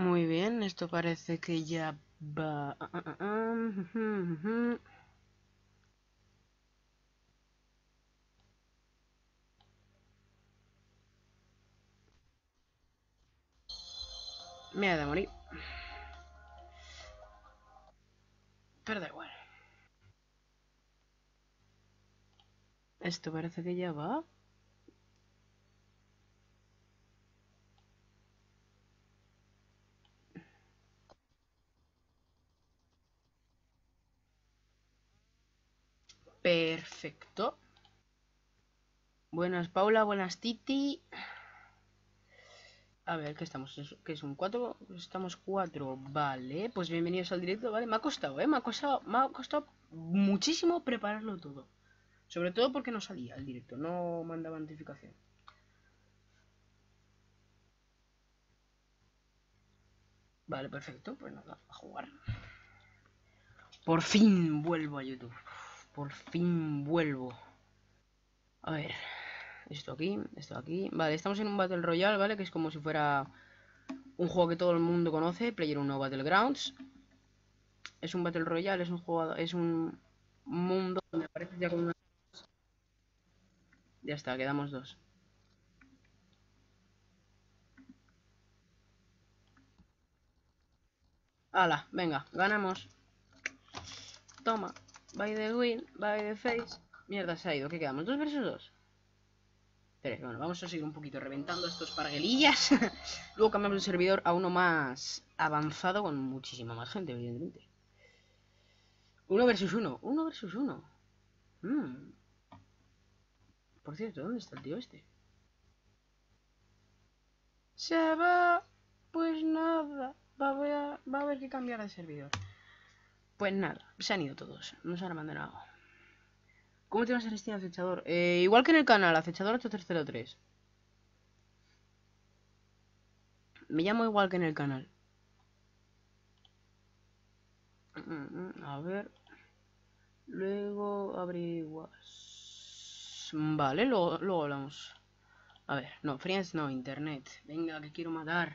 Muy bien, esto parece que ya va. Me ha de morir. Pero da igual. Esto parece que ya va. Perfecto. Buenas Paula, buenas Titi. A ver, ¿qué estamos? ¿Qué es un 4? Estamos 4. Vale, pues bienvenidos al directo, ¿vale? Me ha costado, ¿eh? Me ha costado muchísimo prepararlo todo. Sobre todo porque no salía el directo, no mandaba notificación. Vale, perfecto, pues nada, a jugar. Por fin vuelvo a YouTube. Por fin vuelvo. A ver, esto aquí, esto aquí. Vale, estamos en un Battle Royale, ¿vale? Que es como si fuera un juego que todo el mundo conoce, PlayerUnknown's Battlegrounds. Es un Battle Royale, es un juego, es un mundo donde apareces ya con una... Ya está, quedamos dos. Hala, venga, ganamos. Toma, by the win, by the face. Mierda, se ha ido, ¿qué quedamos? ¿2 versus 2? Pero bueno, vamos a seguir un poquito reventando estos parguelillas. Luego cambiamos de servidor a uno más avanzado con muchísima más gente, evidentemente. Uno versus uno. Uno versus uno. Por cierto, ¿dónde está el tío este? Se va. Pues nada. Va a haber que cambiar de servidor. Pues nada, se han ido todos. Nos han abandonado. ¿Cómo te vas a Steam acechador? Igual que en el canal, acechador 8303. Me llamo igual que en el canal. A ver. Luego averiguas. Vale, luego hablamos. A ver, no, friends no, internet. Venga, que quiero matar.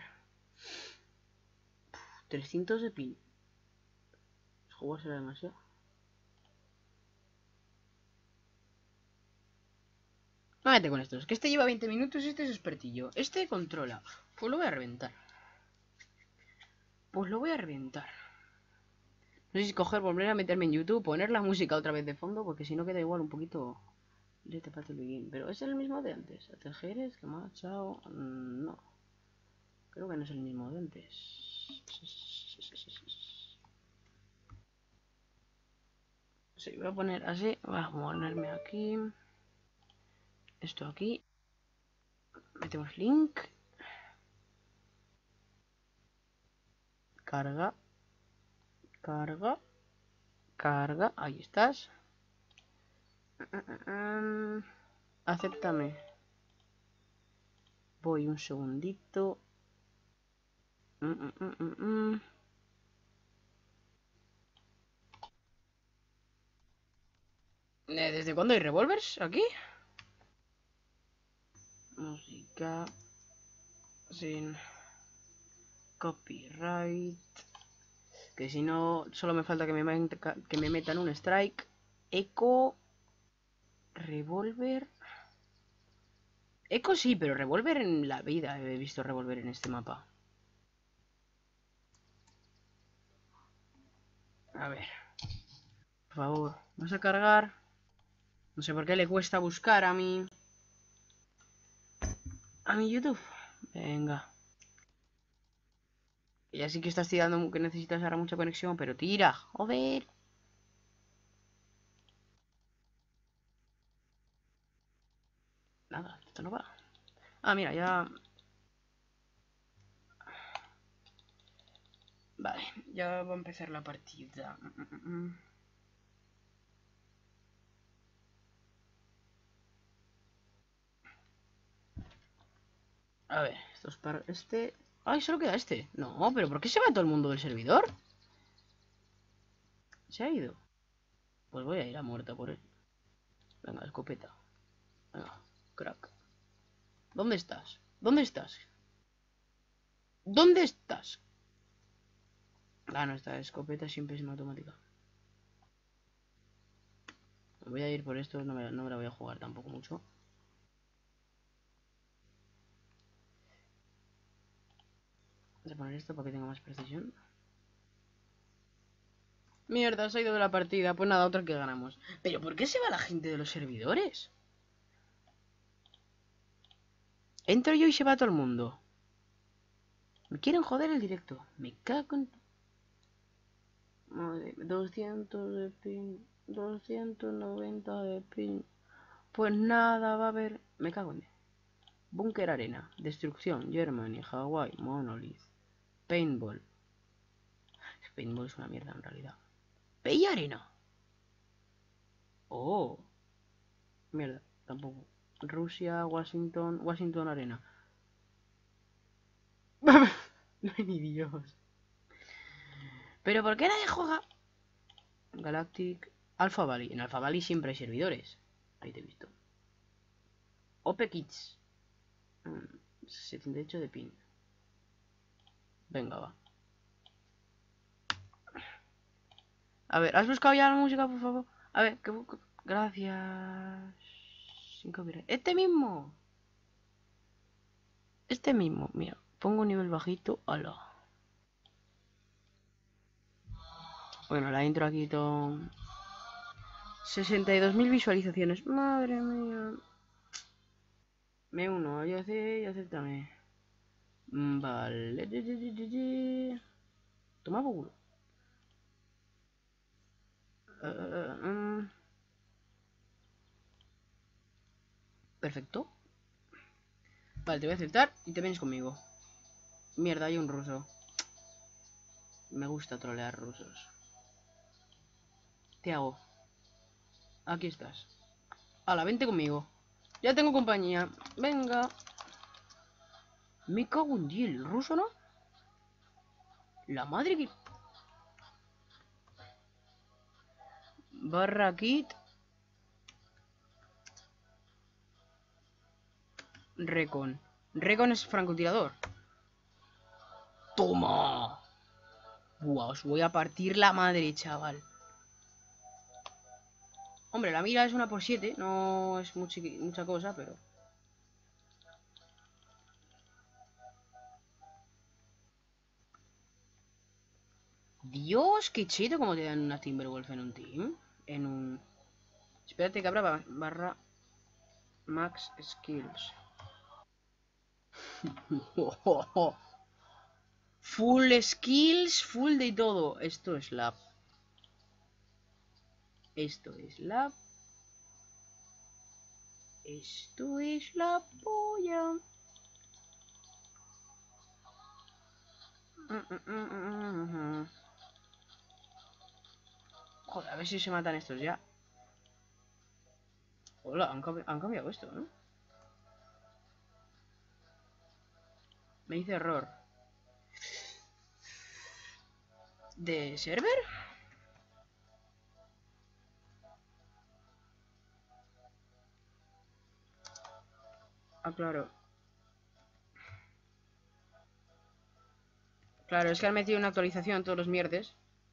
300 de pin. El juego será demasiado. No mete con estos. Que este lleva 20 minutos y este es expertillo. Este controla. Pues lo voy a reventar. Pues lo voy a reventar. No sé si coger, volver a meterme en YouTube, poner la música otra vez de fondo, porque si no queda igual un poquito. Pero es el mismo de antes. A Tejeres, que más, chao. No. Creo que no es el mismo de antes. Sí, voy a poner así. Voy a ponerme aquí. Esto aquí. Metemos link. Carga. Carga. Carga. Ahí estás. Acéptame. Voy un segundito. ¿Desde cuándo hay revólvers aquí? Música sin copyright. Que si no, solo me falta que me metan un strike. Eco. Revólver. Eco sí, pero revólver en la vida he visto revólver en este mapa. A ver. Por favor, ¿vas a cargar? No sé por qué le cuesta buscar a mi... A mi YouTube. Venga. Ya sí que estás tirando que necesitas ahora mucha conexión, pero tira. Joder. Nada, esto no va. Ah, mira, ya... Vale, ya va a empezar la partida. A ver, esto es para... Este... ¡Ay, solo queda este! No, pero ¿por qué se va todo el mundo del servidor? Se ha ido. Pues voy a ir a muerta por él. Venga, escopeta. Venga, crack. ¿Dónde estás? ¿Dónde estás? ¿Dónde estás? Ah, no, esta escopeta siempre es en automática. Voy a ir por esto, no me la voy a jugar tampoco mucho. Voy a poner esto para que tenga más precisión. Mierda, se ha ido de la partida. Pues nada, otra que ganamos. ¿Pero por qué se va la gente de los servidores? Entro yo y se va todo el mundo. Me quieren joder el directo. Me cago en... Madre, 200 de ping. 290 de ping. Pues nada, va a haber... Me cago en... Búnker Arena. Destrucción. Germany. Hawaii. Monolith. Paintball. Paintball es una mierda en realidad. Bay Arena. Oh. Mierda, tampoco. Rusia, Washington. Washington Arena. No hay ni Dios. ¿Pero por qué nadie juega? Galactic. Alpha Valley. En Alpha Valley siempre hay servidores. Ahí te he visto. Ope Kids. 78 de pin. Venga, va. A ver, ¿has buscado ya la música, por favor? A ver, que busco. Gracias. Sin copyright. Este mismo. Este mismo. Mira, pongo un nivel bajito. Ala. Bueno, la intro aquí todo. 62.000 visualizaciones. Madre mía. Me uno. Yo sé y acéptame. Vale. Toma por culo. Perfecto. Vale, te voy a aceptar y te vienes conmigo. Mierda, hay un ruso. Me gusta trolear rusos. Te hago. Aquí estás. Hala, vente conmigo. Ya tengo compañía. Venga. Me cago en 10, el ruso, ¿no? La madre que... Barra kit. Recon. Recon es francotirador. ¡Toma! Buah, os voy a partir la madre, chaval. Hombre, la mira es una por 7. No es mucha cosa, pero... Dios, qué chido como te dan una Timberwolf en un team. En un... Espérate que abra barra Max Skills. Full skills, full de todo. Esto es la... Esto es la... Esto es la polla. Joder, a ver si se matan estos ya. Hola, han cambiado esto, ¿no? Me dice error. ¿De server? Ah, claro. Claro, es que han metido una actualización todos los mierdes.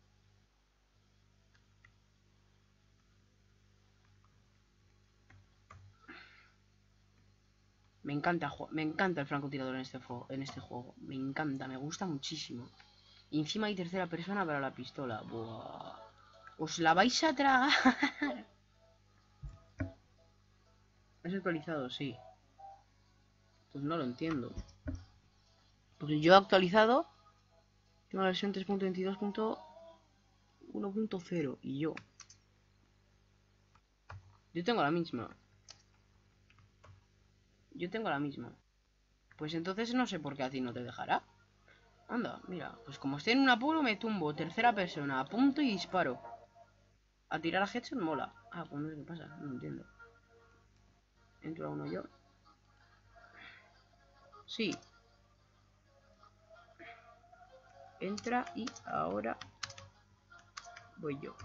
Me encanta el francotirador en este juego. Me encanta, me gusta muchísimo. Y encima hay tercera persona para la pistola. Buah. Os la vais a tragar. ¿Es actualizado? Sí. Pues no lo entiendo. Porque yo he actualizado. Tengo la versión 3.22.1.0 y yo tengo la misma. Yo tengo la misma. Pues entonces no sé por qué a ti no te dejará. Anda, mira, pues como estoy en un apuro me tumbo. Tercera persona, apunto y disparo. A tirar a headshot mola. Ah, pues no sé qué pasa, no entiendo. Entro a uno yo. Sí. Entra y ahora voy yo.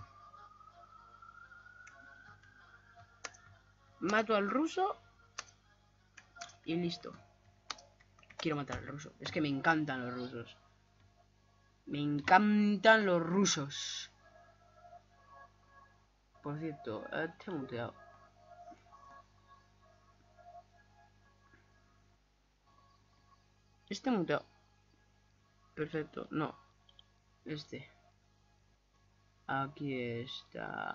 Mato al ruso y listo. Quiero matar al ruso. Es que me encantan los rusos. Me encantan los rusos. Por cierto, te he muteado. Este muteado. Perfecto, no. Este. Aquí está.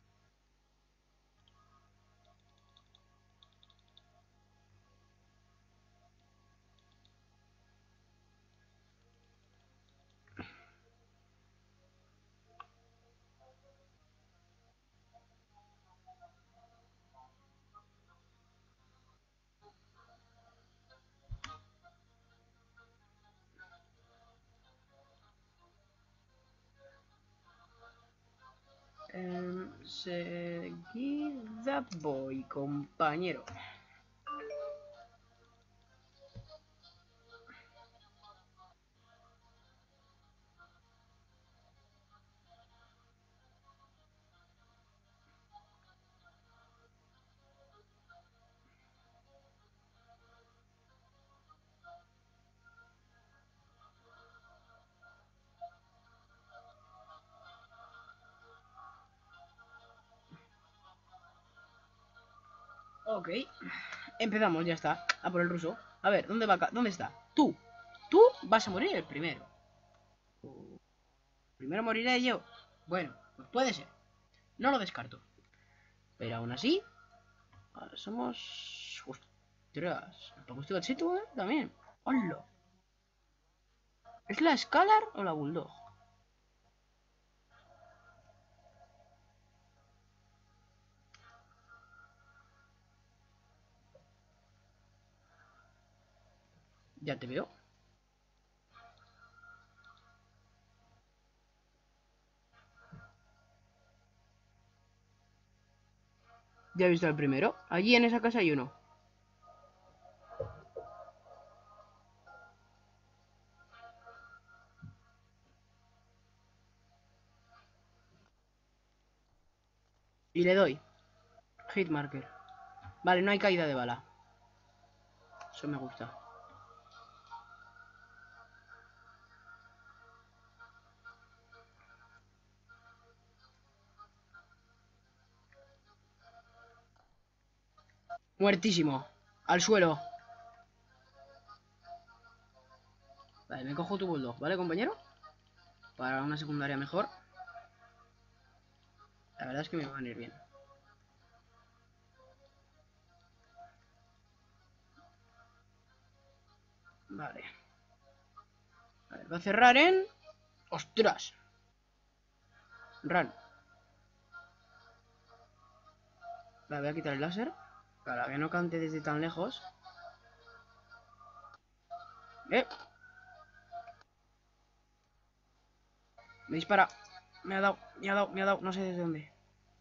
Seguida voy, compañero. Ok, empezamos, ya está. A por el ruso. A ver, ¿dónde va acá? ¿Dónde está? Tú. Tú vas a morir el primero. Primero moriré yo. Bueno, pues puede ser. No lo descarto. Pero aún así, somos... Ostras. ¿Tampoco estoy gatito, también? ¡Hola! ¿Es la Scalar o la Bulldog? Ya te veo. Ya he visto el primero. Allí en esa casa hay uno. Y le doy. Hitmarker. Vale, no hay caída de bala. Eso me gusta. Muertísimo. Al suelo. Vale, me cojo tu bulldog, ¿vale, compañero? Para una secundaria mejor. La verdad es que me va a venir bien. Vale. A ver, va a cerrar en... ¡Ostras! Run. Vale, voy a quitar el láser. Para que no cante desde tan lejos. ¡Eh! Me dispara. Me ha dado, me ha dado, me ha dado. No sé desde dónde.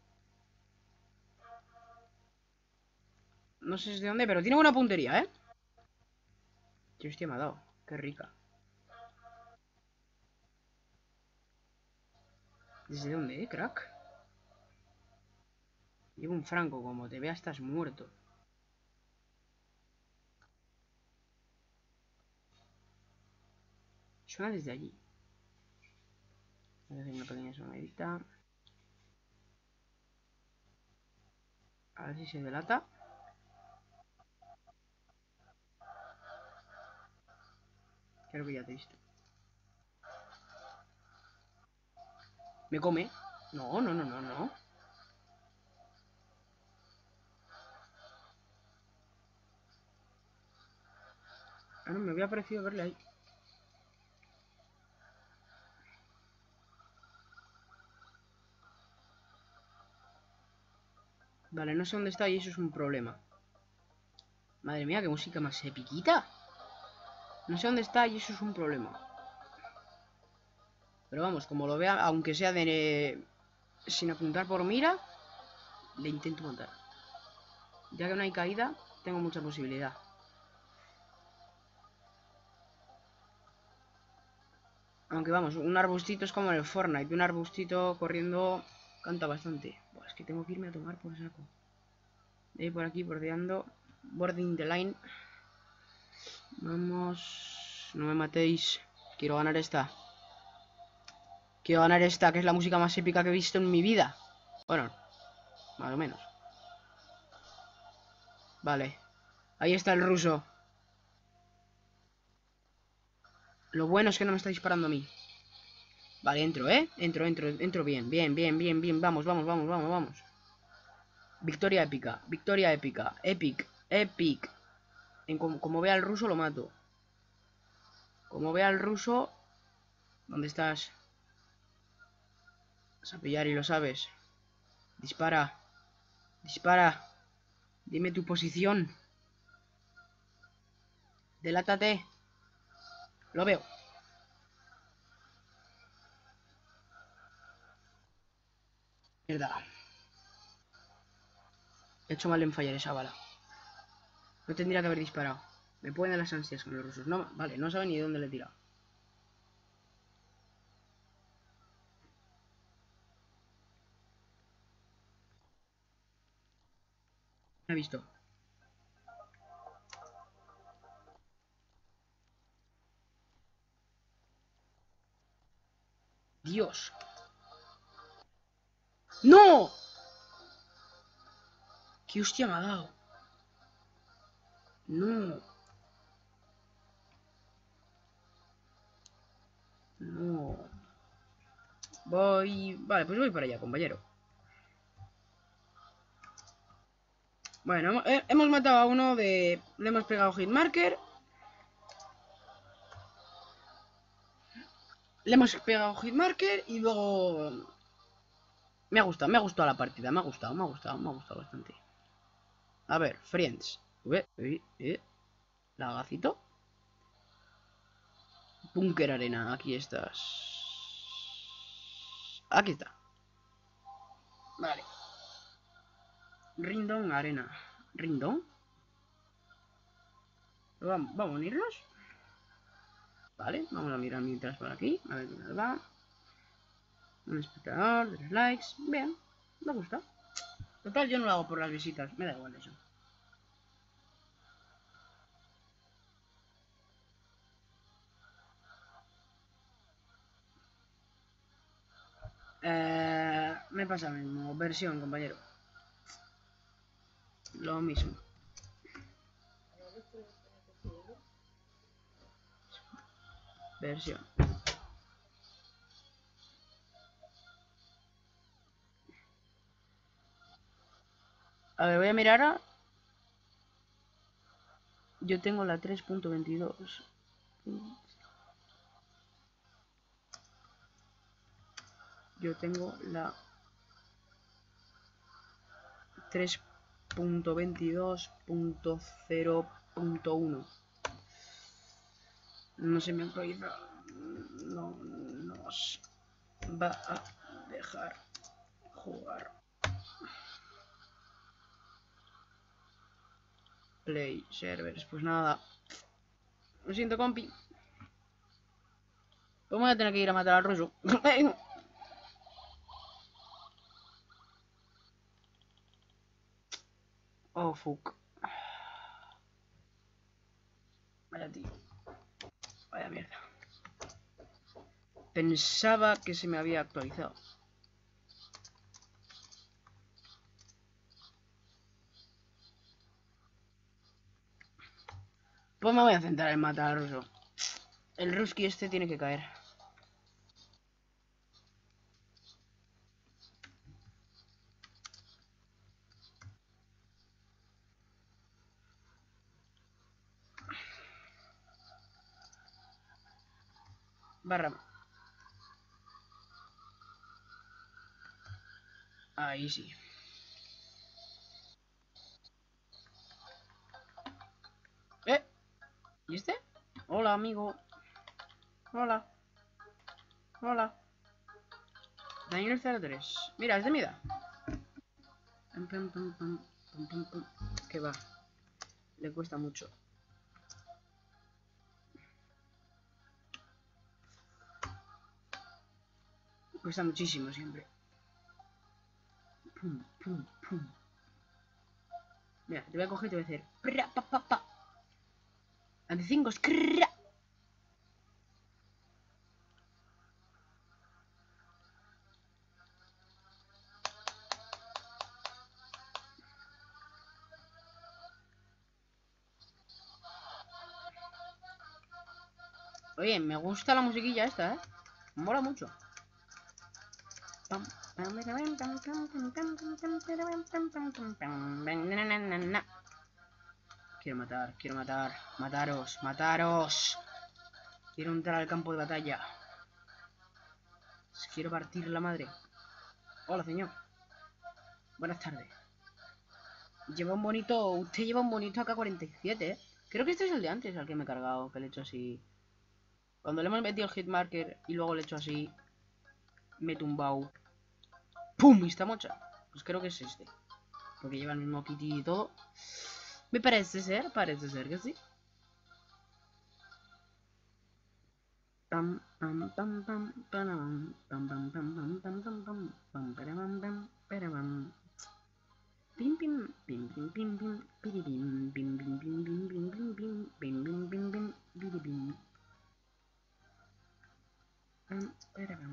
No sé desde dónde, pero tiene buena puntería, ¿eh? Tío, hostia, me ha dado. Qué rica. ¿Desde dónde, crack? Llevo un franco. Como te veas, estás muerto. Suena desde allí. Voy a hacer una pequeña sonadita. A ver si se delata. Creo que ya te he visto. Me come. No, no, no, no, no. Ah, no, me había parecido verle ahí. Vale, no sé dónde está y eso es un problema. Madre mía, qué música más epiquita. No sé dónde está y eso es un problema. Pero vamos, como lo vea, aunque sea de... sin apuntar por mira, le intento matar. Ya que no hay caída, tengo mucha posibilidad. Aunque vamos, un arbustito es como en el Fortnite. Un arbustito corriendo canta bastante. Buah, es que tengo que irme a tomar por saco. De ahí por aquí, bordeando. Boarding the line. Vamos. No me matéis. Quiero ganar esta. Quiero ganar esta, que es la música más épica que he visto en mi vida. Bueno, más o menos. Vale. Ahí está el ruso. Lo bueno es que no me está disparando a mí. Vale, entro, ¿eh? Entro bien. Bien. Vamos. Victoria épica. Epic. Como vea al ruso, lo mato. Como vea al ruso... ¿Dónde estás? Vas a pillar y lo sabes. Dispara. Dime tu posición. Delátate. Lo veo. Mierda. He hecho mal en fallar esa bala. No tendría que haber disparado. Me pueden dar las ansias con los rusos. No, vale, no saben ni de dónde le he tirado. Me ha visto. Dios. ¡No! ¿Qué hostia me ha dado? No. No. Voy... Vale, pues voy para allá, compañero. Bueno, hemos matado a uno de... Le hemos pegado hitmarker. Le hemos pegado hitmarker y luego... me ha gustado la partida, me ha gustado bastante. A ver, friends. Lagacito. Búnker arena, aquí estás. Aquí está. Vale. Rindon arena. ¿Rindon? Vamos a unirnos. Vale, vamos a mirar mientras por aquí. A ver qué nos va. Un espectador, 3 likes. Bien, me gusta. Total, yo no lo hago por las visitas. Me da igual eso. Me pasa lo mismo. Versión, compañero. Lo mismo. Versión. A ver, voy a mirar a... Yo tengo la 3.22. Yo tengo la 3.22.0.1. No se me actualiza. No nos va a dejar jugar. Play servers. Pues nada. Lo siento, compi. Pues voy a tener que ir a matar al ruso. Oh, fuck. Vaya tío. Vaya mierda. Pensaba que se me había actualizado. Pues me voy a centrar en matar al ruso. El ruski este tiene que caer. Barra. Ahí sí. ¿Y este? Hola, amigo. Hola. Hola. Daniel 03. Mira, es de mi edad. Que va. Le cuesta mucho. Cuesta muchísimo siempre. Pum. Mira, te voy a coger y te voy a hacer. Ante 5. Oye, me gusta la musiquilla esta, ¿eh? Mola mucho. Quiero matar, quiero matar. Mataros, mataros. Quiero entrar al campo de batalla. Quiero partir la madre. Hola, señor. Buenas tardes. Lleva un bonito... Usted lleva un bonito AK-47, ¿eh? Creo que este es el de antes, al que me he cargado, que le he hecho así. Cuando le hemos metido el hitmarker y luego le he hecho así, me he tumbado. ¡Pum! Y está mocha. Pues creo que es este. Porque lleva el mismo kit y todo. Me parece ser que sí. Pam, pam, pam, pam, pam, pam, pam, pam, pam, pam, pam, pam, pam, pam, pam, pam, pam. Pim pim pim pim pim pim piribim pim pim pim pim pim pim pim pim pim pim pim piribim pam parabam.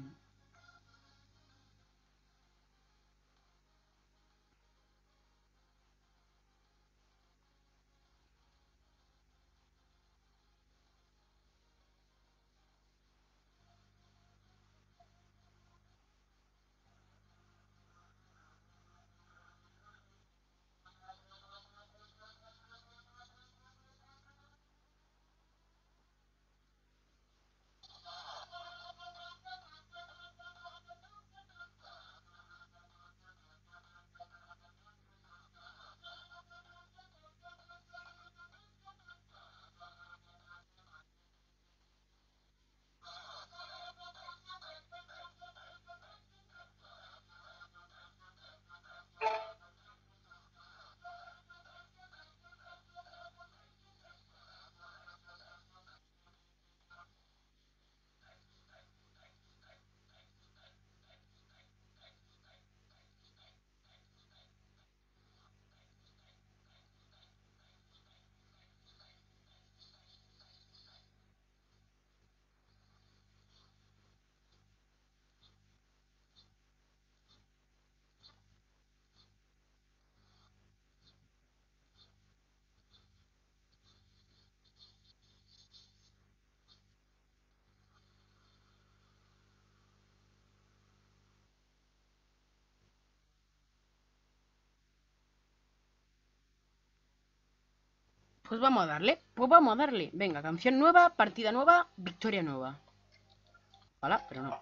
Pues vamos a darle, pues vamos a darle. Venga, canción nueva, partida nueva, victoria nueva. Hola, pero no.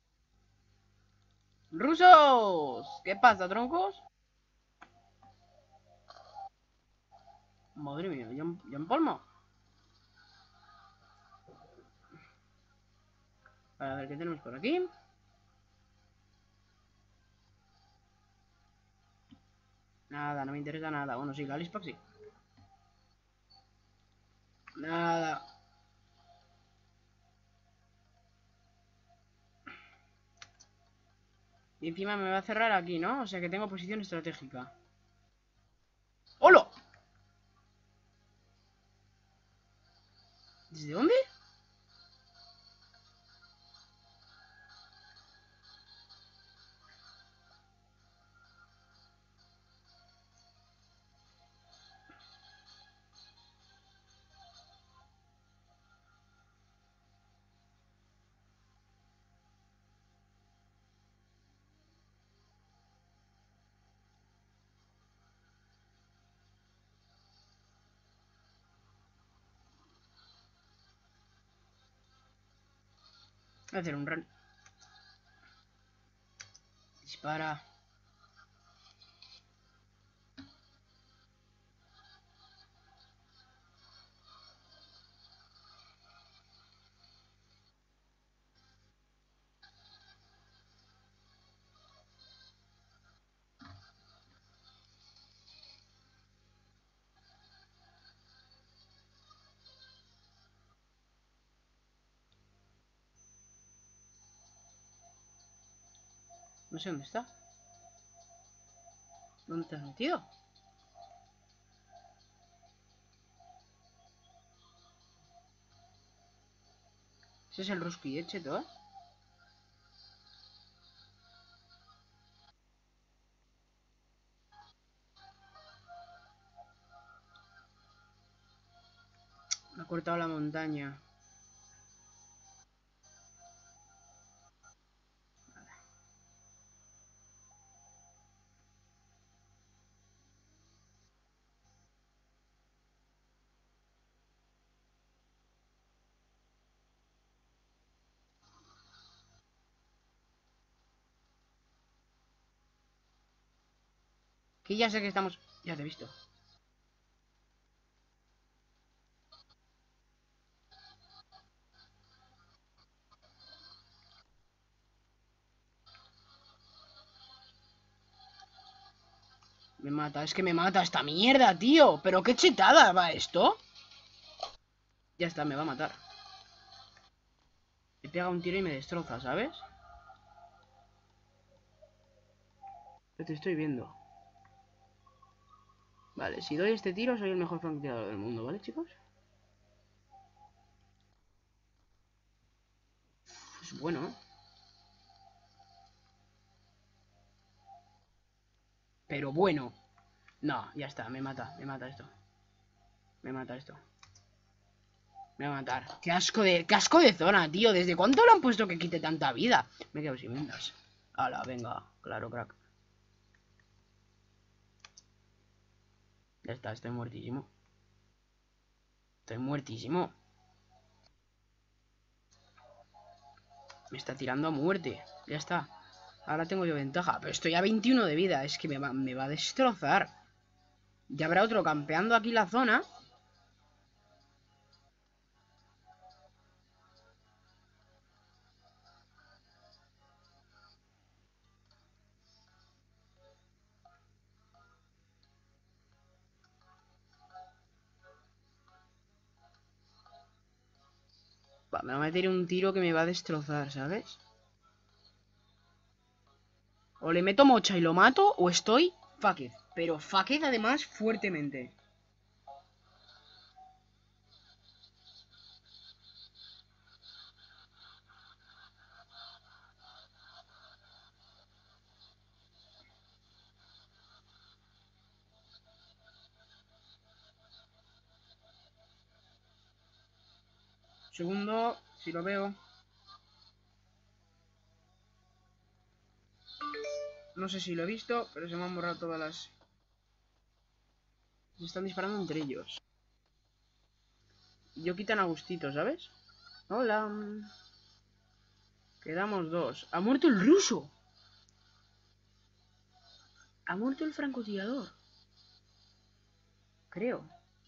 ¡Rusos! ¿Qué pasa, troncos? Madre mía, ya empalma. A ver qué tenemos por aquí. Nada, no me interesa nada. Bueno, sí, la Lispac sí. Nada. Y encima me va a cerrar aquí, ¿no? O sea que tengo posición estratégica. ¡Hola! ¿Desde dónde? Voy a hacer un run. Dispara. No sé dónde está. ¿Dónde te has metido? Ese es el Rusky, cheto, ¿eh? Me ha cortado la montaña. Que ya sé que estamos... Ya te he visto. Me mata, es que me mata esta mierda, tío. Pero qué chetada va esto. Ya está, me va a matar. Me pega un tiro y me destroza, ¿sabes? Te estoy viendo. Vale, si doy este tiro soy el mejor francotirador del mundo, ¿vale, chicos? Es bueno, ¿eh? Pero bueno. No, ya está, me mata esto. Me mata esto. Me va a matar. Qué asco de zona, tío. ¿Desde cuándo le han puesto que quite tanta vida? Me quedo sin vendas. Hala, venga. Claro, crack. Ya está, estoy muertísimo. Estoy muertísimo. Me está tirando a muerte. Ya está. Ahora tengo yo ventaja. Pero estoy a 21 de vida. Es que me va a destrozar. Ya habrá otro campeando aquí la zona. Va, me va a meter un tiro que me va a destrozar, ¿sabes? O le meto mocha y lo mato, o estoy fucked. Pero fucked además fuertemente. Segundo, si lo veo. No sé si lo he visto, pero se me han borrado todas las... Se están disparando entre ellos. Yo quitan a gustito, ¿sabes? Hola. Quedamos dos. ¡Ha muerto el ruso! ¡Ha muerto el francotirador! Creo.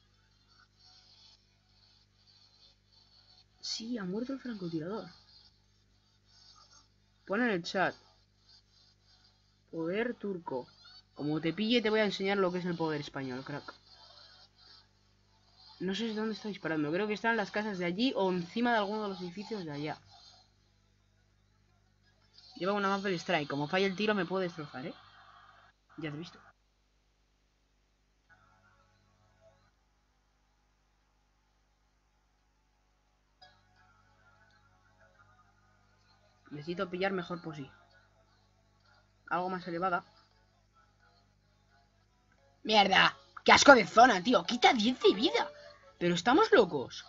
Sí, ha muerto el francotirador. Pon en el chat. Poder turco. Como te pille te voy a enseñar lo que es el poder español, crack. No sé dónde está disparando. Creo que están en las casas de allí o encima de alguno de los edificios de allá. Lleva una Maple Strike. Como falla el tiro me puede destrozar, ¿eh? Ya te he visto. Necesito pillar mejor posi. Algo más elevada. ¡Mierda! ¡Qué asco de zona, tío! ¡Quita 10 de vida! Pero estamos locos.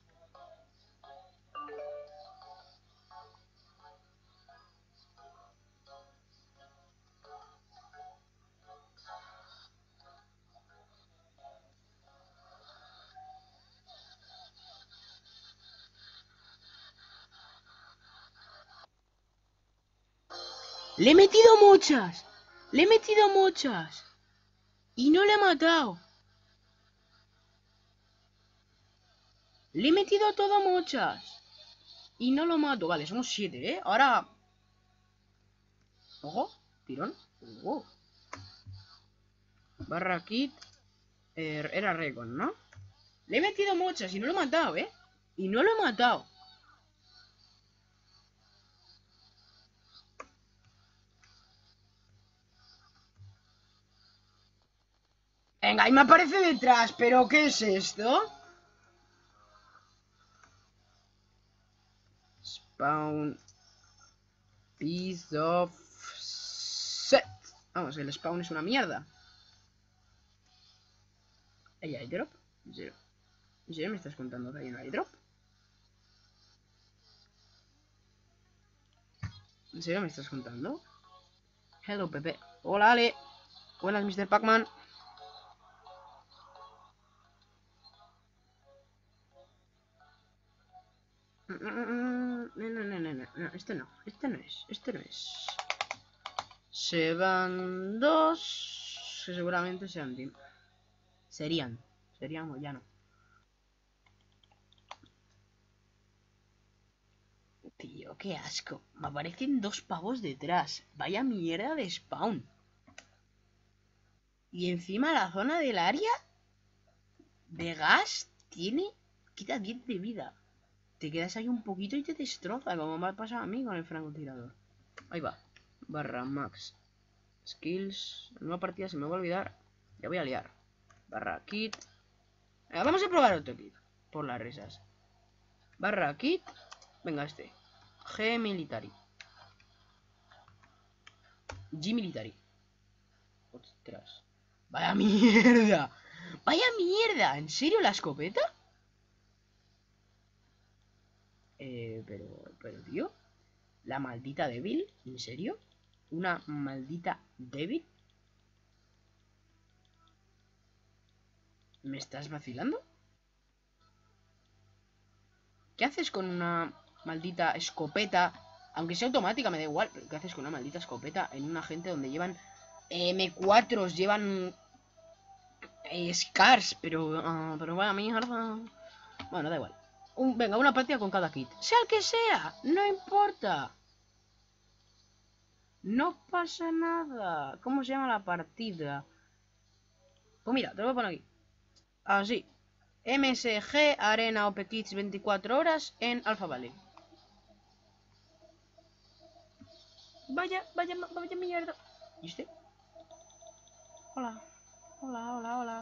¡Le he metido muchas! ¡Le he metido muchas! Y no le he matado. Le he metido todo muchas. Y no lo mato. Vale, somos 7, ¿eh? Ahora... Ojo, tirón. Wow. Barra kit. Era Recon, ¿no? Le he metido muchas y no lo he matado, ¿eh? Y no lo he matado. Venga, ahí me aparece detrás. ¿Pero qué es esto? Spawn. Piece of... Set. Vamos, el spawn es una mierda. ¿Hay airdrop? ¿En serio? ¿En serio me estás contando que hay un airdrop? ¿En serio me estás contando? Hello, Pepe. Hola, Ale. Buenas, Mr. Pac-Man. No, esto no. Esto no es. Esto no es. Se van dos. que seguramente sean team. Serían o ya no. Tío, qué asco. Me aparecen dos pavos detrás. Vaya mierda de spawn. Y encima la zona del área de gas tiene... Quita 10 de vida. Te quedas ahí un poquito y te destroza, como me ha pasado a mí con el francotirador. Ahí va. Barra max. Skills. En una partida se me va a olvidar. Ya voy a liar. Barra kit. Vamos a probar otro kit. Por las risas. Barra kit. Venga, este. G military. G military. Ostras. Vaya mierda. Vaya mierda. ¿En serio la escopeta? Pero, tío. La maldita débil. ¿En serio? ¿Una maldita débil? ¿Me estás vacilando? ¿Qué haces con una maldita escopeta? Aunque sea automática, me da igual. ¿Pero qué haces con una maldita escopeta en una gente donde llevan M4s, llevan Scars? Pero vaya mierda. Bueno, da igual. Venga, una partida con cada kit. Sea el que sea, no importa. No pasa nada. ¿Cómo se llama la partida? Pues mira, te lo voy a poner aquí. Así. MSG Arena OP Kits 24 horas en Alpha Valley. Vaya mierda. ¿Y usted? Hola. Hola.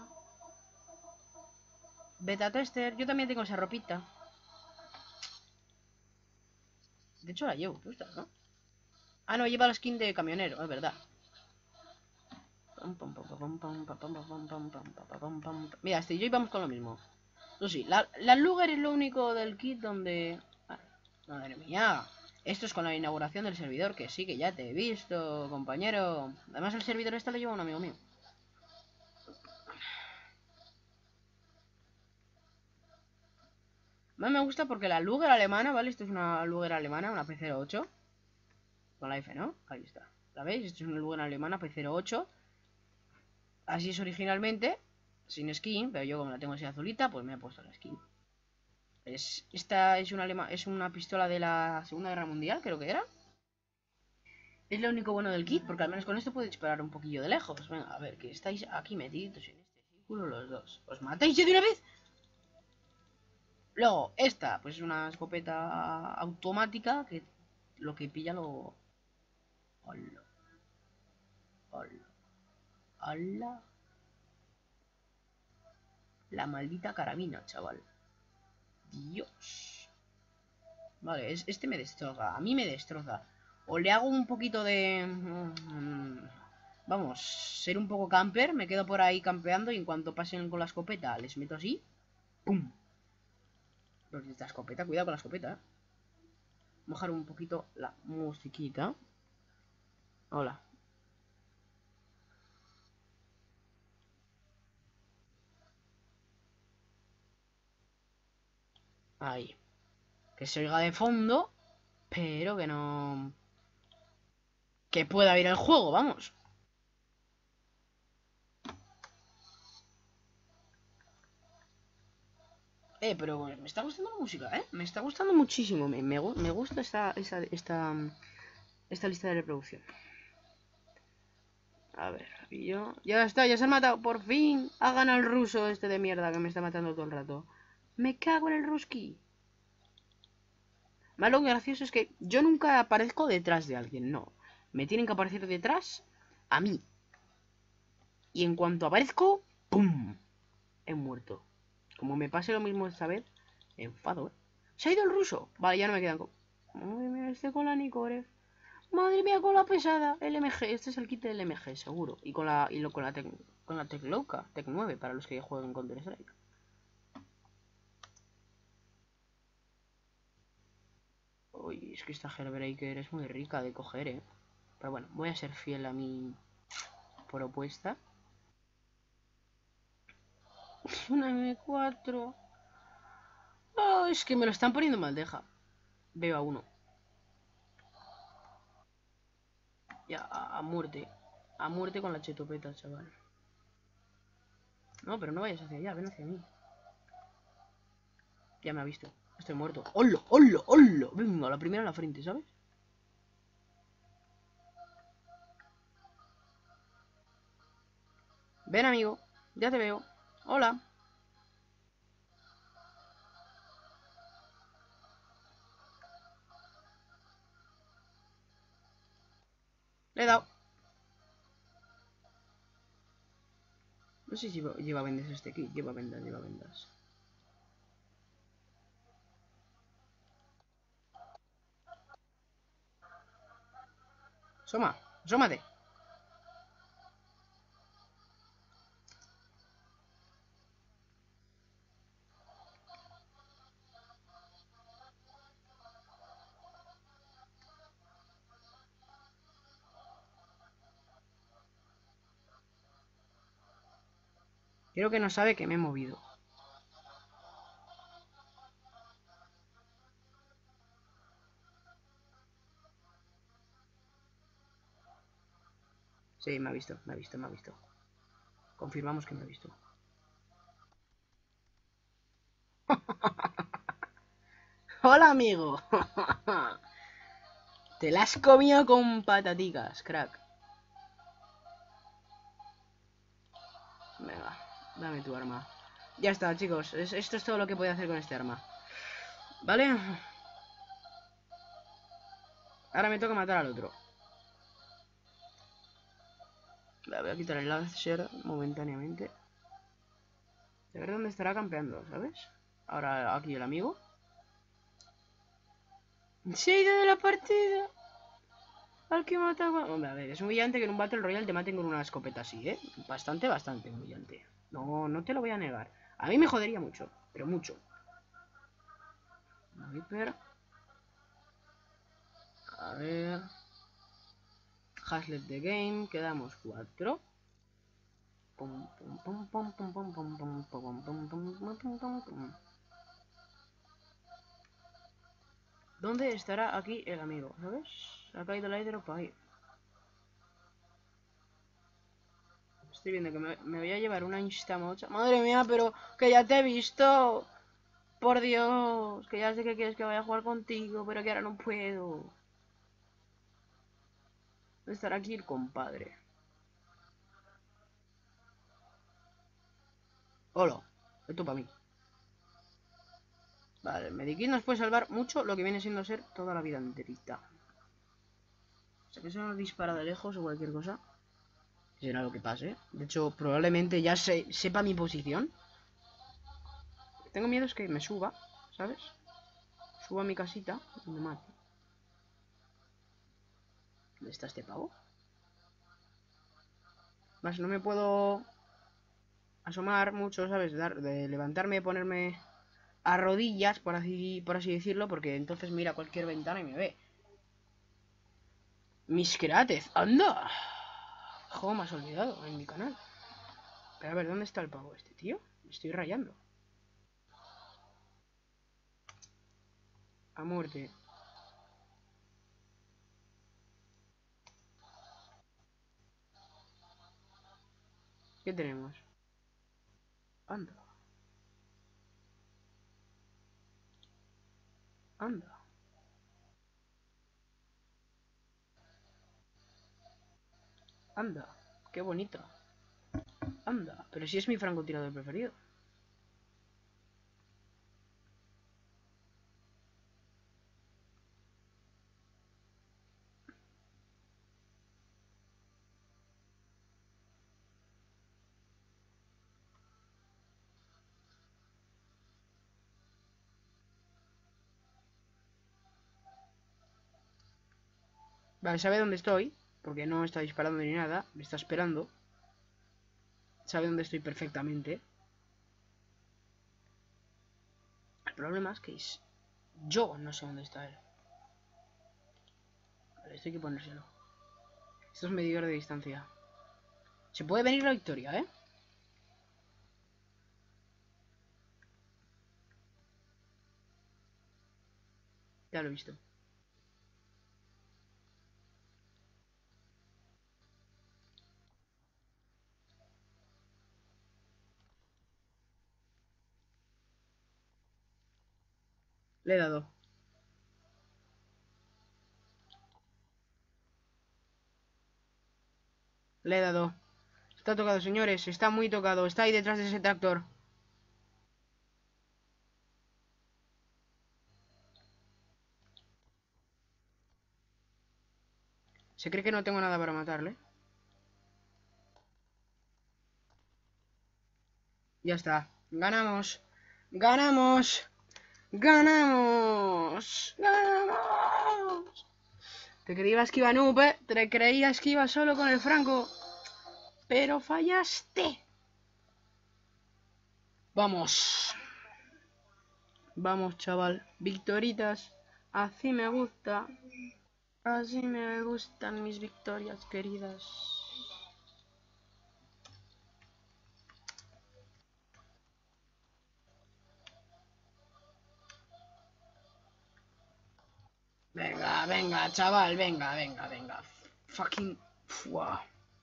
Beta tester. Yo también tengo esa ropita. De hecho la llevo puesta, ¿no? Ah, no, lleva la skin de camionero, es verdad. Mira, este y yo íbamos con lo mismo. Eso sí, la Luger es lo único del kit donde... Madre mía. Esto es con la inauguración del servidor, que sí, que ya te he visto, compañero. Además el servidor este lo lleva un amigo mío. Más me gusta porque la Luger alemana, ¿vale? Esto es una Luger alemana, una P08. Con la F, ¿no? Ahí está. ¿La veis? Esto es una Luger alemana P08. Así es originalmente, sin skin, pero yo como la tengo así azulita, pues me he puesto la skin. Esta es una pistola de la Segunda Guerra Mundial, creo que era. Es lo único bueno del kit, porque al menos con esto puedo disparar un poquillo de lejos. Venga, a ver, que estáis aquí metidos en este círculo los dos. ¿Os matáis ya de una vez? Luego, esta, pues es una escopeta automática que lo que pilla lo... Hola. Hola. Hola. La maldita carabina, chaval. Dios. Vale, este me destroza. A mí me destroza. O le hago un poquito de... vamos, ser un poco camper. Me quedo por ahí campeando y en cuanto pasen con la escopeta les meto así. ¡Pum! Los de esta escopeta, cuidado con la escopeta, ¿eh? Mojar un poquito la musiquita. Hola. Ahí. Que se oiga de fondo, pero que no... Que pueda ir el juego, vamos. Pero me está gustando la música, ¿eh? Me está gustando muchísimo. Me gusta esta lista de reproducción. A ver, yo... Ya está, ya se han matado. Por fin ha ganado el ruso este de mierda que me está matando todo el rato. Me cago en el ruski. Más lo gracioso es que yo nunca aparezco detrás de alguien, no. Me tienen que aparecer detrás a mí. Y en cuanto aparezco, ¡pum! He muerto. Como me pase lo mismo esta vez, me enfado, ¿eh? ¿Se ha ido el ruso? Vale, ya no me quedan... Madre mía, este con la Nicore. Madre mía, con la pesada. El MG, este es el kit del MG, seguro. Y con la Tec Loca, Tec 9, para los que jueguen Counter Strike. Uy, es que esta Hellbreaker es muy rica de coger, ¿eh? Pero bueno, voy a ser fiel a mi propuesta. Una M4. Oh, es que me lo están poniendo mal, deja. Veo a uno. Ya, a muerte. A muerte con la chetopeta, chaval. No, pero no vayas hacia allá, ven hacia mí. Ya me ha visto. Estoy muerto. ¡Hola! ¡Hola! ¡Hola! Venga, la primera en la frente, ¿sabes? Ven, amigo. Ya te veo. Hola. Le he dado. No sé si lleva vendas este kit. Lleva vendas, lleva vendas. Soma, asómate. Creo que no sabe que me he movido. Sí, me ha visto, me ha visto, me ha visto. Confirmamos que me ha visto. Hola, amigo. Te la has comido con pataticas, crack. Venga, dame tu arma. Ya está, chicos. Esto es todo lo que puedo hacer con este arma. ¿Vale? Ahora me toca matar al otro. Le voy a quitar el láser momentáneamente. De ver dónde estará campeando, ¿sabes? Ahora aquí el amigo. Se ha ido de la partida. Al que mata. Hombre, a ver, es humillante que en un Battle Royale te maten con una escopeta así, ¿eh? Bastante, bastante humillante. No, no te lo voy a negar. A mí me jodería mucho, pero mucho. Viper. A ver. Haslet the game. Quedamos 4. ¿Dónde estará aquí el amigo? ¿Sabes? Ha caído el airdrop ahí. Estoy viendo que me voy a llevar una instamocha. Madre mía, pero que ya te he visto. Por Dios, que ya sé que quieres que vaya a jugar contigo, pero que ahora no puedo. Estará aquí el compadre. Hola, esto para mí. Vale, el medikit nos puede salvar mucho lo que viene siendo ser toda la vida enterita. O sea que se nos dispara de lejos o cualquier cosa. Será lo que pase. De hecho, probablemente ya sepa mi posición. Tengo miedo es que me suba, ¿sabes? Suba a mi casita y me mate. ¿Dónde está este pavo? Más no me puedo asomar mucho, ¿sabes? De levantarme, ponerme a rodillas, por así decirlo, porque entonces mira cualquier ventana y me ve. Mis Createz, anda. Juego más olvidado en mi canal. Pero a ver, ¿dónde está el pavo este, tío? Me estoy rayando. A muerte. ¿Qué tenemos? Anda. Anda. Anda. Qué bonito. Anda. Pero si es mi francotirador preferido. Vale, sabe dónde estoy. Porque no está disparando ni nada. Me está esperando. Sabe dónde estoy perfectamente. El problema es que yo no sé dónde está él. Vale, esto hay que ponérselo. Esto es medidor de distancia. Se puede venir la victoria, ¿eh? Ya lo he visto. Le he dado. Le he dado. Está tocado, señores. Está muy tocado. Está ahí detrás de ese tractor. Se cree que no tengo nada para matarle. Ya está. Ganamos. Ganamos. Ganamos. Ganamos. Te creías que iba noob, ¿eh? Te creías que iba solo con el Franco. Pero fallaste. Vamos. Vamos, chaval. Victoritas. Así me gusta. Así me gustan mis victorias, queridas. Venga, venga, chaval. Venga, venga, venga. Fucking... Wow.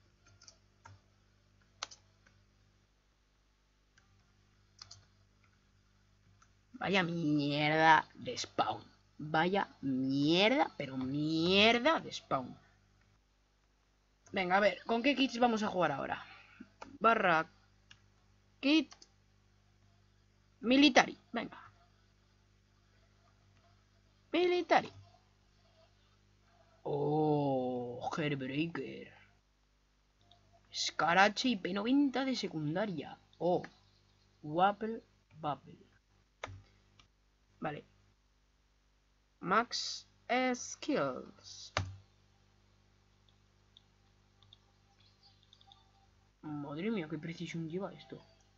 Vaya mierda de spawn. Vaya mierda, pero mierda de spawn. Venga, a ver, ¿con qué kits vamos a jugar ahora? Barra kit military. Venga. Military. Oh, Hairbreaker. Scarache y P90 de secundaria. Oh, Wapple Bubble. Vale. Max Skills. Madre mía, qué precisión lleva esto.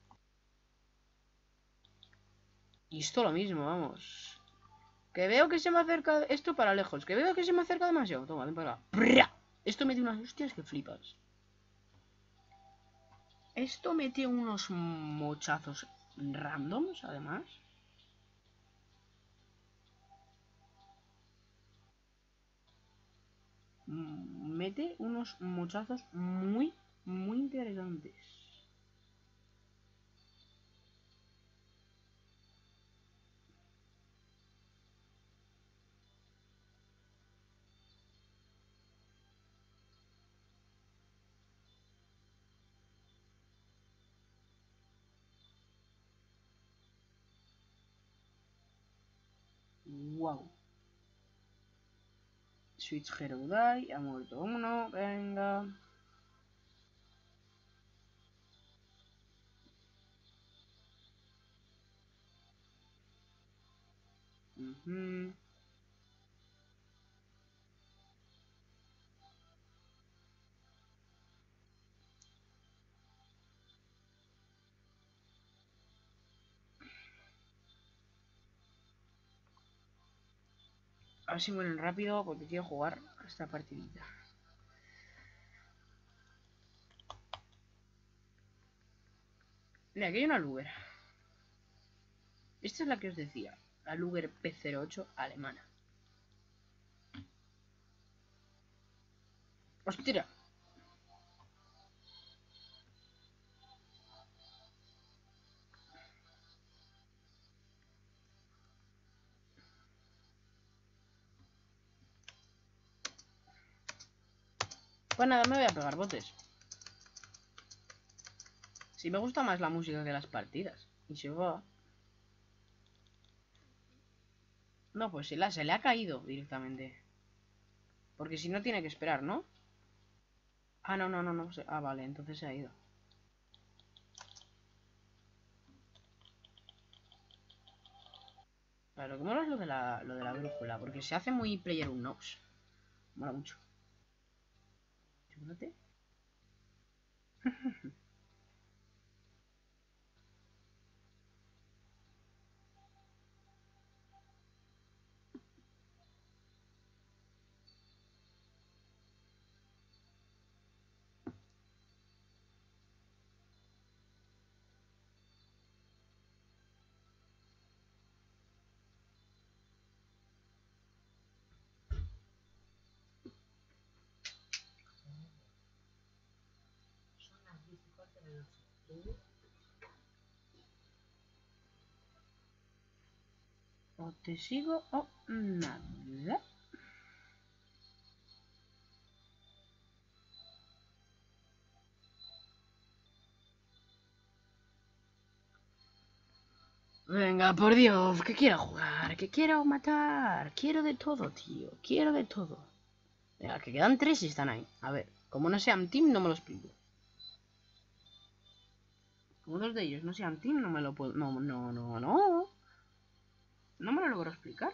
Y esto lo mismo, vamos. Que veo que se me acerca... Esto para lejos. Que veo que se me acerca demasiado. Toma, ven para acá. ¡Prrra! Esto mete unas hostias que flipas. Esto mete unos mochazos randoms, además. Mete unos mochazos muy, muy interesantes. Wow. Switch Hero Die. Ha muerto uno. Venga. A ver si mueren rápido porque quiero jugar esta partidita. Mira, aquí hay una Luger. Esta es la que os decía. La Luger P08 alemana. ¡Hostia! Pues nada, me voy a pegar botes. Si me gusta más la música que las partidas. Y se va. No, pues se le ha caído directamente. Porque si no tiene que esperar, ¿no? Ah, no, no, no, no. Ah, vale, entonces se ha ido. Claro, lo que mola es lo de la brújula. Porque se hace muy player unknowns. Mola mucho. Chocolate. O te sigo o nada. Venga, por Dios, que quiero jugar, que quiero matar. Quiero de todo, tío. Quiero de todo. Venga, que quedan 3 y están ahí. A ver, como no sean team, no me lo explico. Como 2 de ellos no sean team, no me lo puedo... No. No me lo logro explicar.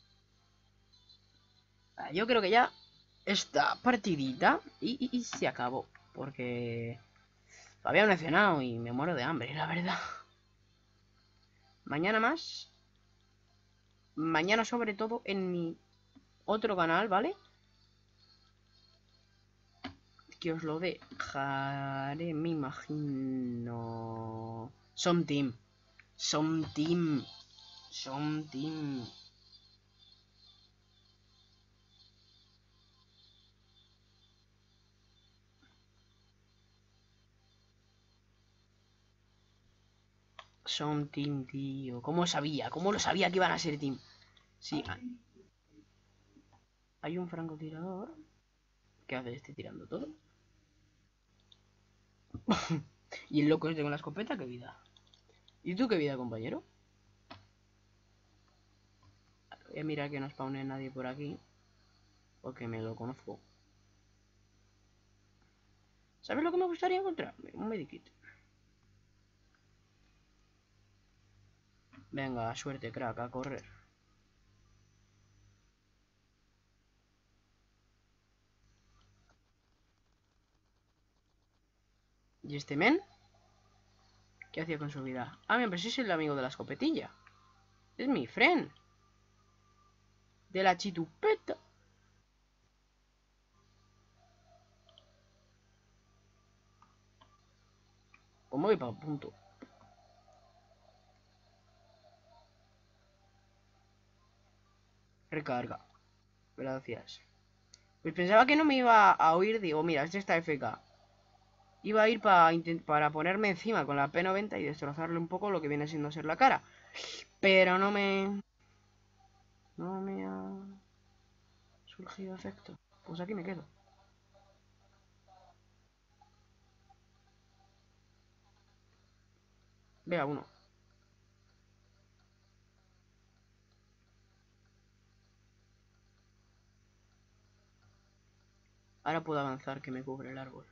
Yo creo que ya esta partidita y se acabó. Porque todavía no he cenado y me muero de hambre, la verdad. Mañana más. Mañana sobre todo en mi otro canal, ¿vale? Que os lo dejaré, me imagino. Son team. Son team. Son team. Son team, tío. ¿Cómo sabía? ¿Cómo lo sabía que iban a ser team? Sí, hay un francotirador. ¿Qué hace este tirando todo? Y el loco este con la escopeta, qué vida. ¿Y tú qué vida, compañero? Voy a mirar que no spawne nadie por aquí. Porque me lo conozco. ¿Sabes lo que me gustaría encontrar? Un medikit. Venga, suerte, crack, a correr. ¿Y este men? ¿Qué hacía con su vida? Ah, mira, pero ese es el amigo de la escopetilla. Es mi friend. De la chitupeta. ¿Cómo voy para punto? Recarga. Gracias. Pues pensaba que no me iba a oír. Digo, mira, este está FK. Iba a ir para ponerme encima con la P90 y destrozarle un poco lo que viene siendo ser la cara. Pero no me... No me ha surgido efecto. Pues aquí me quedo. Vea uno. Ahora puedo avanzar que me cubre el árbol.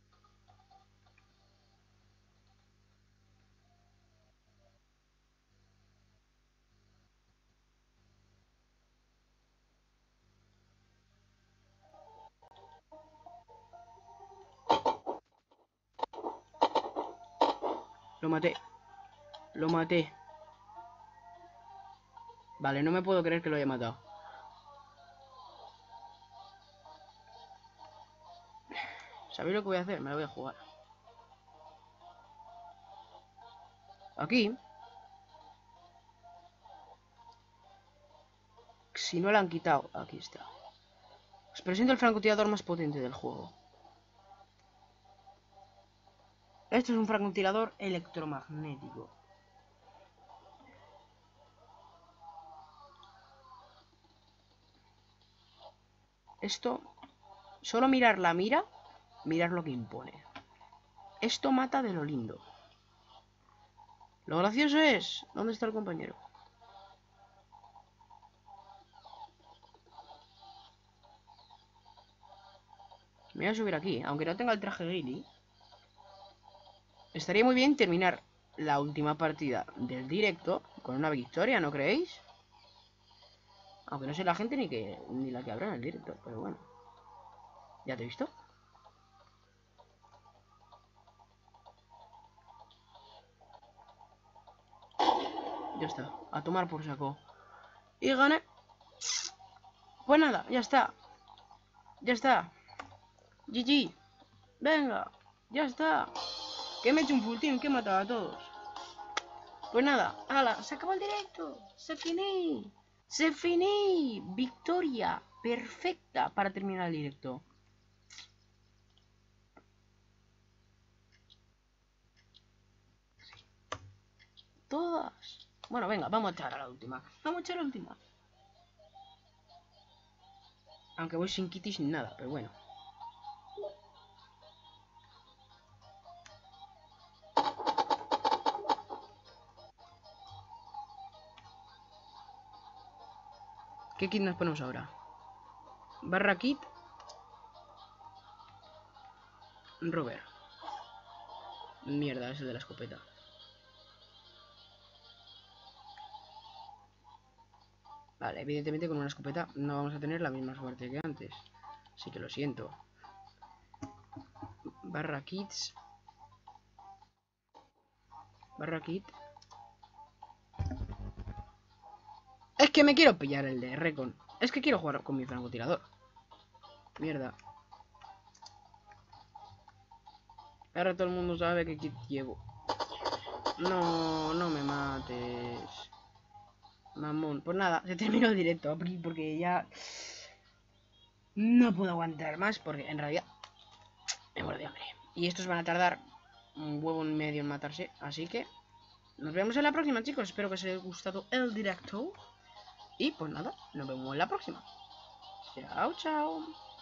Lo maté. Lo maté. Vale, no me puedo creer que lo haya matado. ¿Sabéis lo que voy a hacer? Me lo voy a jugar. Aquí. Si no lo han quitado. Aquí está. Os presento el francotirador más potente del juego. Esto es un francotirador electromagnético. Esto, solo mirar la mira, mirar lo que impone. Esto mata de lo lindo. Lo gracioso es... ¿Dónde está el compañero? Me voy a subir aquí, aunque no tenga el traje ghillie. Estaría muy bien terminar la última partida del directo con una victoria, ¿no creéis? Aunque no sé la gente ni la que habrá en el directo, pero bueno. ¿Ya te he visto? Ya está, a tomar por saco. Y gané. Pues nada, ya está. Ya está. GG. Venga, ya está. Que me he hecho un full team, que he matado a todos. Pues nada, hala, se acabó el directo. Se finí. Se finí. Victoria perfecta para terminar el directo. Todas. Bueno, venga, vamos a echar a la última. Vamos a echar a la última. Aunque voy sin kit y sin nada, pero bueno. ¿Qué kit nos ponemos ahora? Barra kit. Robert. Mierda, es el de la escopeta. Vale, evidentemente con una escopeta no vamos a tener la misma suerte que antes. Así que lo siento. Barra kits. Barra kit. Es que me quiero pillar el de Recon. Es que quiero jugar con mi francotirador. Mierda. Ahora todo el mundo sabe qué kit llevo. No, no me mates. Mamón. Pues nada, se terminó el directo porque ya no puedo aguantar más porque en realidad me muero de hambre. Y estos van a tardar un huevo y medio en matarse. Así que nos vemos en la próxima, chicos. Espero que os haya gustado el directo. Y pues nada, nos vemos en la próxima. Chao, chao.